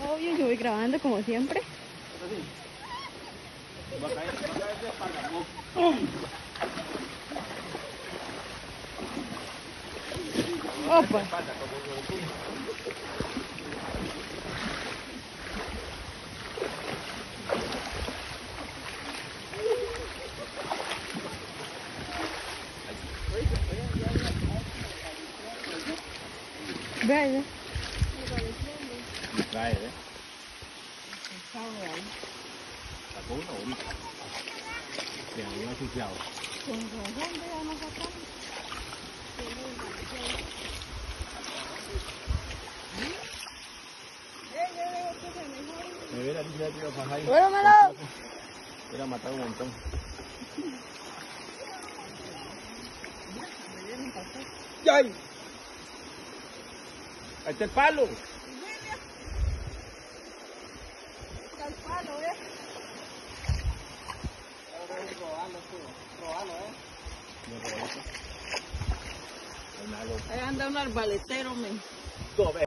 Obvio, yo voy grabando como siempre. Opa. Ve ahí, ve. Trae, ¿eh? Sacó una bonita. Bien, bien asociado. Con razón, vea, no sacamos. Me hubiera dicho que iba a bajar ahí. ¡Bueno, malo! Hubiera matado un montón. ¡Ay! Ahí está el palo. Está el palo, ¿eh? Robalo, Ahí anda un arbaletero, men. Dos veces.